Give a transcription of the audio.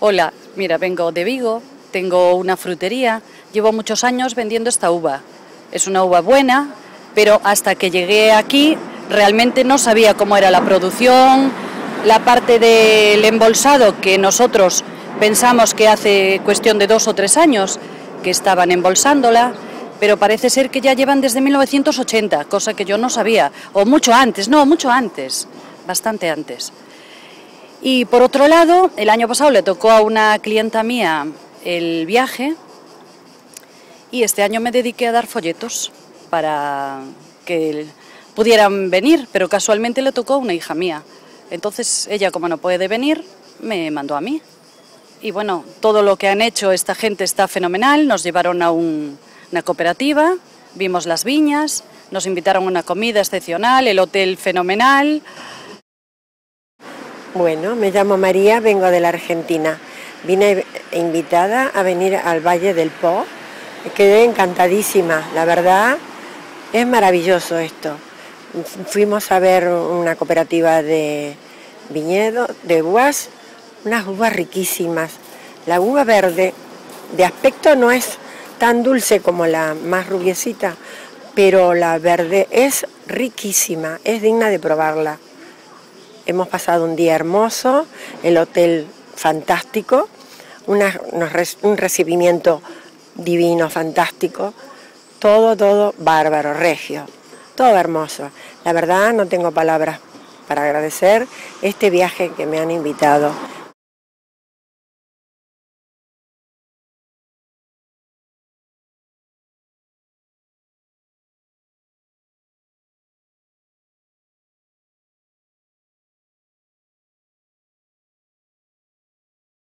Hola, mira, vengo de Vigo, tengo una frutería, llevo muchos años vendiendo esta uva. Es una uva buena, pero hasta que llegué aquí realmente no sabía cómo era la producción, la parte del embolsado que nosotros pensamos que hace cuestión de 2 o 3 años que estaban embolsándola, pero parece ser que ya llevan desde 1980, cosa que yo no sabía, o mucho antes, no, mucho antes, bastante antes. Y por otro lado, el año pasado le tocó a una clienta mía el viaje y este año me dediqué a dar folletos para que pudieran venir, pero casualmente le tocó a una hija mía. Entonces ella, como no puede venir, me mandó a mí. Y bueno, todo lo que han hecho esta gente está fenomenal. Nos llevaron a una cooperativa, vimos las viñas, nos invitaron a una comida excepcional, el hotel fenomenal. Bueno, me llamo María, vengo de la Argentina. Vine invitada a venir al Valle del Po. Quedé encantadísima, la verdad, es maravilloso esto. Fuimos a ver una cooperativa de viñedo, de uvas, unas uvas riquísimas. La uva verde, de aspecto no es tan dulce como la más rubiecita, pero la verde es riquísima, es digna de probarla. Hemos pasado un día hermoso, el hotel fantástico, un recibimiento divino, fantástico, todo bárbaro, regio, todo hermoso. La verdad no tengo palabras para agradecer este viaje que me han invitado.